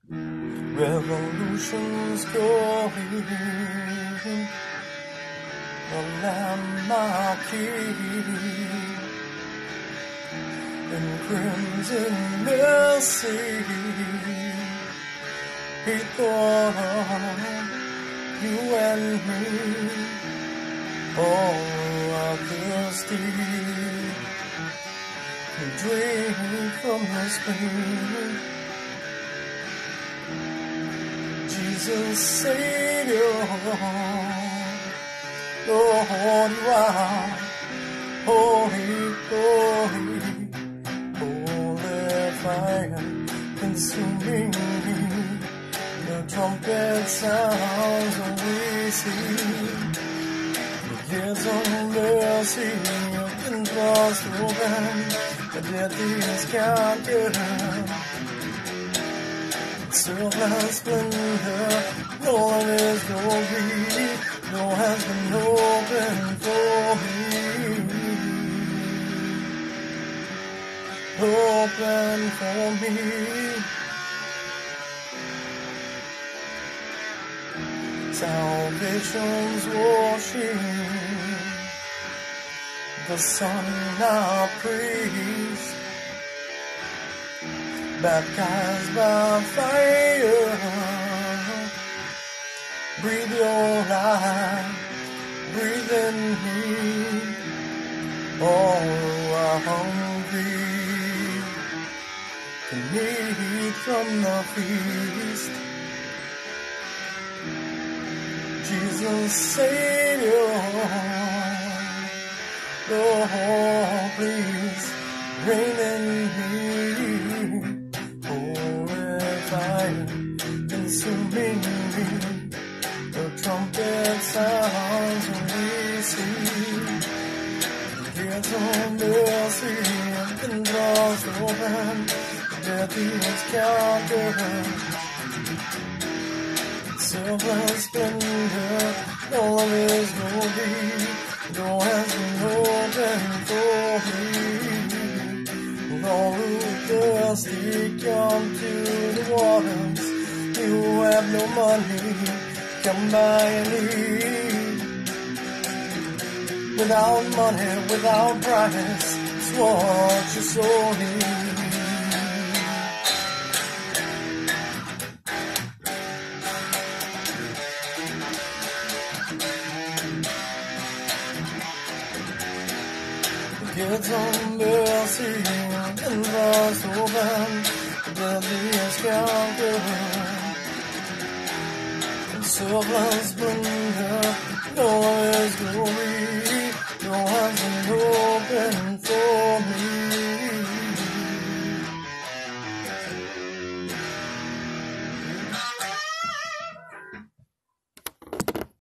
Revolution's going, the anarchy in crimson mercy. He thought of you and me, all are thirsty. Drink from the spring. Jesus, Savior, Lord, you are holy, holy, holy fire, consuming. The trumpet sounds and we sing. The years of mercy have been crossed over. The death is counted. Silver splendor, no one is glory, no has been open for me. Open for me. Salvation's washing, the Son our priest, baptized by fire. Breathe your life, breathe in me. All who are hungry can eat from the feast. Jesus, Savior, Lord, please reign in me. Holy fire, consuming me. The trumpet sounds and we sing. The gates of mercy have been crossed open. Death is conquered. Silver splendor, no one is glory, no has been open for me. All who thirsty come to the waters. You have no money, come buy and eat. Without money, without price, it's what your soul needs. Gates of mercy and bars open, death is conquered. Silver splendor, no is glory, no has been open for